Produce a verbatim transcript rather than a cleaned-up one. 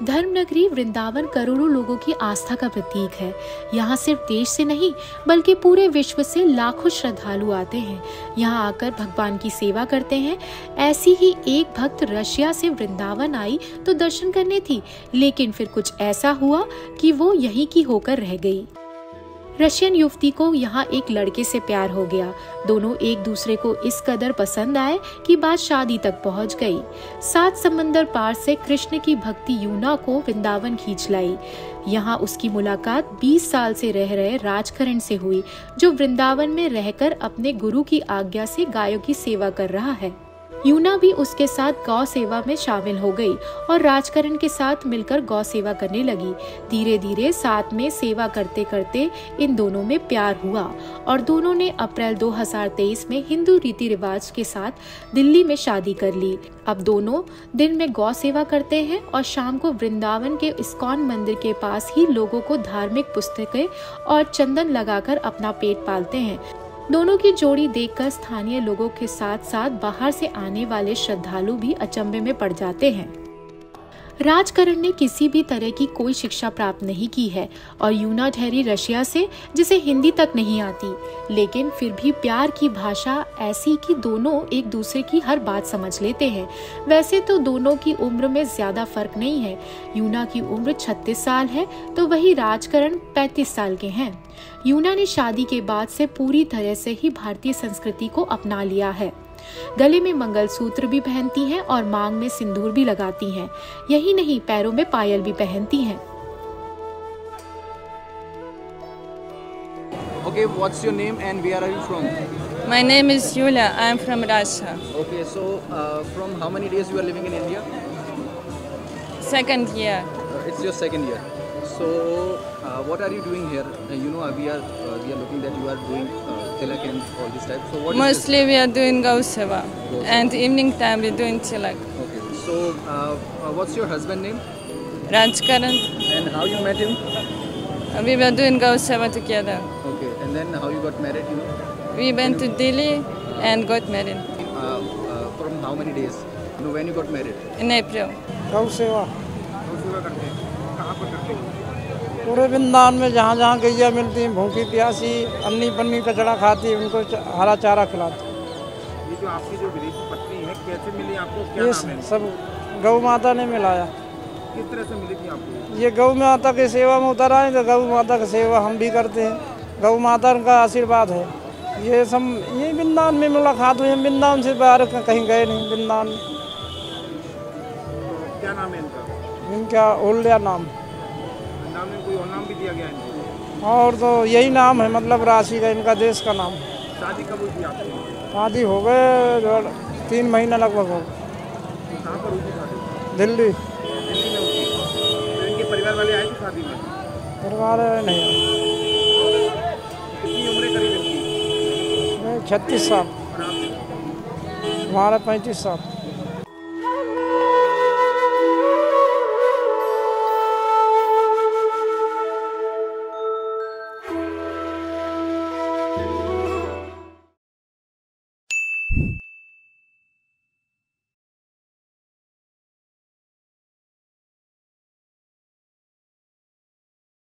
धर्मनगरी वृंदावन करोड़ों लोगों की आस्था का प्रतीक है। यहाँ सिर्फ देश से नहीं बल्कि पूरे विश्व से लाखों श्रद्धालु आते हैं, यहाँ आकर भगवान की सेवा करते हैं। ऐसी ही एक भक्त रशिया से वृंदावन आई तो दर्शन करने थी, लेकिन फिर कुछ ऐसा हुआ कि वो यहीं की होकर रह गई। रशियन युवती को यहाँ एक लड़के से प्यार हो गया। दोनों एक दूसरे को इस कदर पसंद आए कि बात शादी तक पहुँच गई। सात समंदर पार से कृष्ण की भक्ति यूना को वृंदावन खींच लाई। यहाँ उसकी मुलाकात बीस साल से रह रहे राजकरण से हुई, जो वृंदावन में रहकर अपने गुरु की आज्ञा से गायों की सेवा कर रहा है। यूना भी उसके साथ गौ सेवा में शामिल हो गई और राजकरण के साथ मिलकर गौ सेवा करने लगी। धीरे धीरे साथ में सेवा करते करते इन दोनों में प्यार हुआ और दोनों ने अप्रैल दो हज़ार तेईस में हिंदू रीति रिवाज के साथ दिल्ली में शादी कर ली। अब दोनों दिन में गौ सेवा करते हैं और शाम को वृंदावन के इस्कॉन मंदिर के पास ही लोगों को धार्मिक पुस्तकें और चंदन लगाकर अपना पेट पालते हैं। दोनों की जोड़ी देखकर स्थानीय लोगों के साथ साथ बाहर से आने वाले श्रद्धालु भी अचंभे में पड़ जाते हैं। राजकरण ने किसी भी तरह की कोई शिक्षा प्राप्त नहीं की है और यूना ठहरी रशिया से, जिसे हिंदी तक नहीं आती, लेकिन फिर भी प्यार की भाषा ऐसी कि दोनों एक दूसरे की हर बात समझ लेते हैं। वैसे तो दोनों की उम्र में ज्यादा फर्क नहीं है। यूना की उम्र छत्तीस साल है तो वही राजकरण पैंतीस साल के हैं। यूना ने शादी के बाद से पूरी तरह से ही भारतीय संस्कृति को अपना लिया है। गले में मंगलसूत्र भी पहनती हैं और मांग में सिंदूर भी लगाती हैं। यही नहीं, पैरों में पायल भी पहनती हैं। Okay, what's your name and where are you from? My name is Yulia. I am from Russia. Okay, so uh, from how many days you are living in India? Second year. Uh, it's your second year. So uh, what are you doing here? Uh, you know, uh, we are uh, we are looking that you are doing uh, tilak and all this type. So what Mostly is we are doing Gau Seva, Gau Seva. and evening time we are doing tilak. Okay. So uh, uh, what's your husband name? Rajkaran. And how you met him? Uh, We were doing Gau Seva together. Okay. And then how you got married? You know? We went to Delhi and got married Uh, uh, from how many days? You know, when you got married? in April. गौ सेवा गौ सेवा करते हैं। कहाँ पर करते हैं? पूरे वृंदावन में जहाँ जहाँ गैया मिलती भूखी प्यासी अन्नी पन्नी कचड़ा खाती, उनको च- हरा चारा खिलाती। ये जो आपकी जो विदेशी पत्नी है, कैसे मिली आपको? क्या ये नाम है? सब गौ माता ने मिलाया। किस तरह से मिली थी आपको? ये गौ माता की सेवा में उतर आए तो गौ माता की सेवा हम भी करते हैं। गौ माता का आशीर्वाद है। ये सब ये वृंदावन में मुलाकात हुई। हम वृंदावन से बाहर कहीं गए नहीं। वृंदावन में तो क्या नाम है इनका? इनका ओल्या नाम, नाम में कोई और नाम भी दिया गया है इनको? और तो यही नाम है, मतलब राशि का इनका देश का नाम। शादी कब हुई थी आपकी? शादी हो गए जो तीन महीना लगभग हो गए। तो कहाँ पर हुई थी शादी? दिल्ली दिल्ली में हुई थी। तो इनके परिवार वाले आए थे शादी में? परिवार नहीं कितनी उम्र करीब इनकी? छत्तीस साल, और आपकी? हमारा पैंतीस साल।